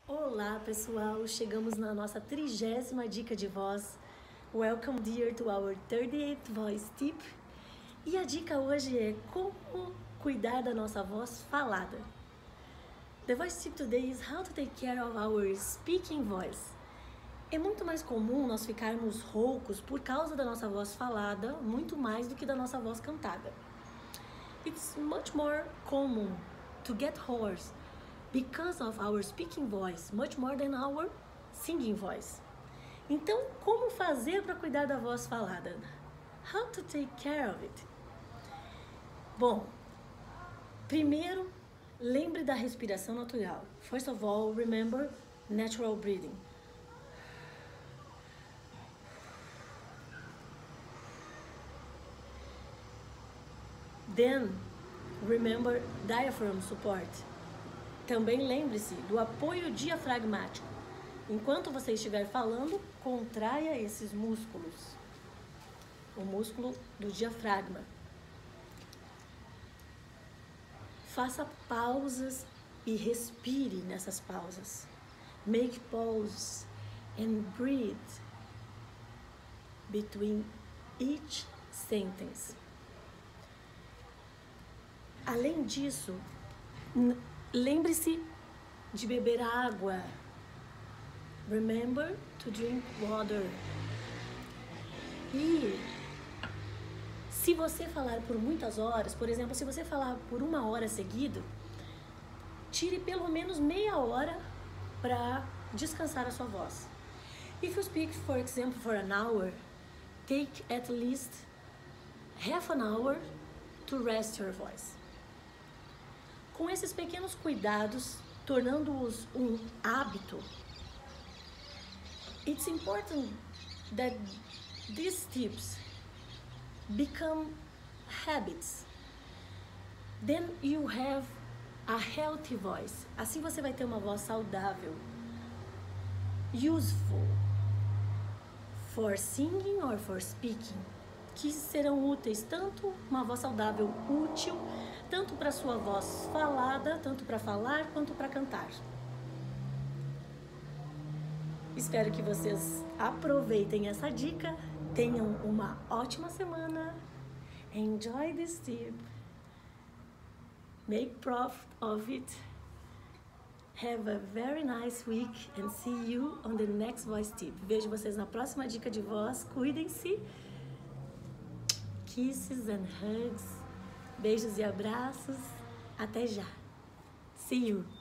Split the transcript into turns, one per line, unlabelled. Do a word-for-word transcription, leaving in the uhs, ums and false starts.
Olá pessoal, chegamos na nossa trigésima dica de voz. Welcome dear to our thirty-eighth voice tip. E a dica hoje é como cuidar da nossa voz falada. The voice tip today is how to take care of our speaking voice. É muito mais comum nós ficarmos roucos por causa da nossa voz falada, muito mais do que da nossa voz cantada. It's much more common to get hoarse because of our speaking voice, much more than our singing voice. Então, como fazer para cuidar da voz falada? How to take care of it? Bom, primeiro, lembre da respiração natural. First of all, remember natural breathing. Then, remember diaphragm support. Também lembre-se do apoio diafragmático. Enquanto você estiver falando, contraia esses músculos. O músculo do diafragma. Faça pausas e respire nessas pausas. Make pause and breathe between each sentence. Além disso, lembre-se de beber água. Remember to drink water. E se você falar por muitas horas, por exemplo, se você falar por uma hora seguida, tire pelo menos meia hora para descansar a sua voz. If you speak, for example, for an hour, take at least half an hour to rest your voice. Com esses pequenos cuidados, tornando-os um hábito, it's important that these tips become habits. Then you have a healthy voice. Assim você vai ter uma voz saudável, useful for singing or for speaking, que serão úteis, tanto uma voz saudável útil, tanto para sua voz falada, tanto para falar, quanto para cantar. Espero que vocês aproveitem essa dica, tenham uma ótima semana, enjoy this tip, make profit of it, have a very nice week and see you on the next voice tip. Vejo vocês na próxima dica de voz, cuidem-se, kisses and hugs. Beijos e abraços. Até já. See you.